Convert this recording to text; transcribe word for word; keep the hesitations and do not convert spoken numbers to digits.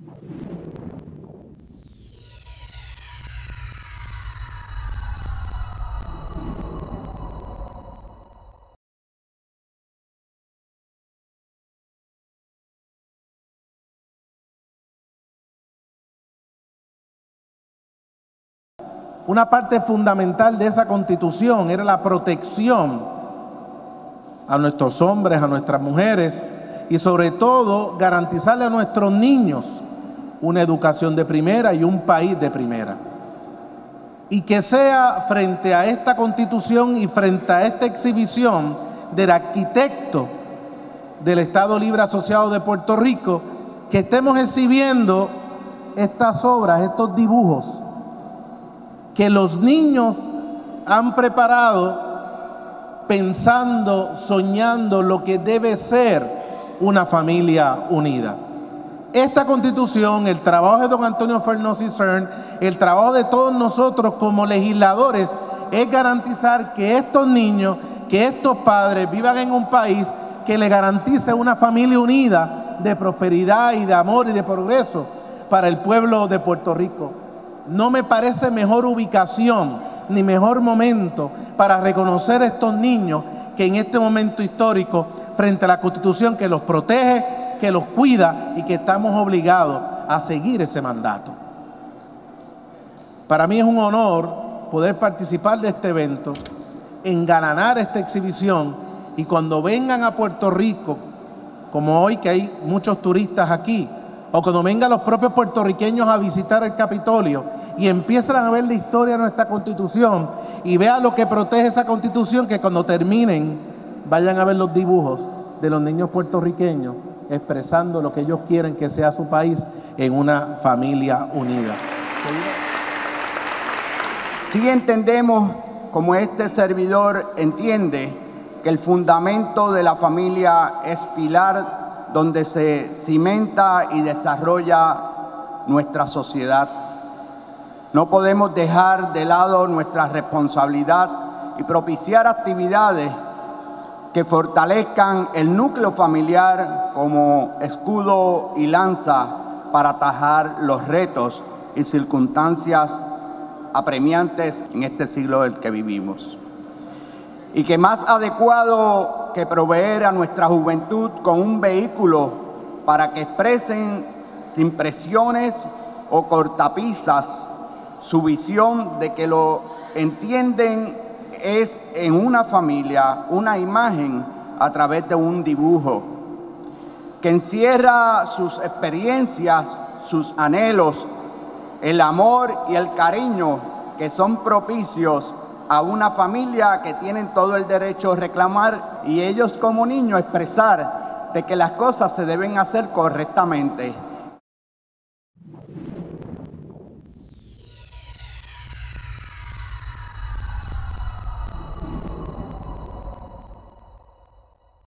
Una parte fundamental de esa Constitución era la protección a nuestros hombres, a nuestras mujeres y sobre todo garantizarle a nuestros niños una educación de primera y un país de primera. Y que sea frente a esta Constitución y frente a esta exhibición del arquitecto del Estado Libre Asociado de Puerto Rico, que estemos exhibiendo estas obras, estos dibujos, que los niños han preparado pensando, soñando lo que debe ser una familia unida. Esta Constitución, el trabajo de don Antonio Fernández y Cern, el trabajo de todos nosotros como legisladores, es garantizar que estos niños, que estos padres vivan en un país que le garantice una familia unida de prosperidad y de amor y de progreso para el pueblo de Puerto Rico. No me parece mejor ubicación ni mejor momento para reconocer a estos niños que en este momento histórico frente a la Constitución que los protege, que los cuida y que estamos obligados a seguir ese mandato. Para mí es un honor poder participar de este evento, engalanar esta exhibición y cuando vengan a Puerto Rico, como hoy que hay muchos turistas aquí, o cuando vengan los propios puertorriqueños a visitar el Capitolio y empiezan a ver la historia de nuestra Constitución y vean lo que protege esa Constitución, que cuando terminen vayan a ver los dibujos de los niños puertorriqueños expresando lo que ellos quieren que sea su país en una familia unida. Sí entendemos, como este servidor entiende, que el fundamento de la familia es pilar donde se cimenta y desarrolla nuestra sociedad. No podemos dejar de lado nuestra responsabilidad y propiciar actividades que fortalezcan el núcleo familiar como escudo y lanza para atajar los retos y circunstancias apremiantes en este siglo del que vivimos. Y que más adecuado que proveer a nuestra juventud con un vehículo para que expresen sin presiones o cortapisas su visión de que lo entienden es en una familia, una imagen a través de un dibujo, que encierra sus experiencias, sus anhelos, el amor y el cariño que son propicios a una familia que tienen todo el derecho a reclamar y ellos como niños expresar de que las cosas se deben hacer correctamente.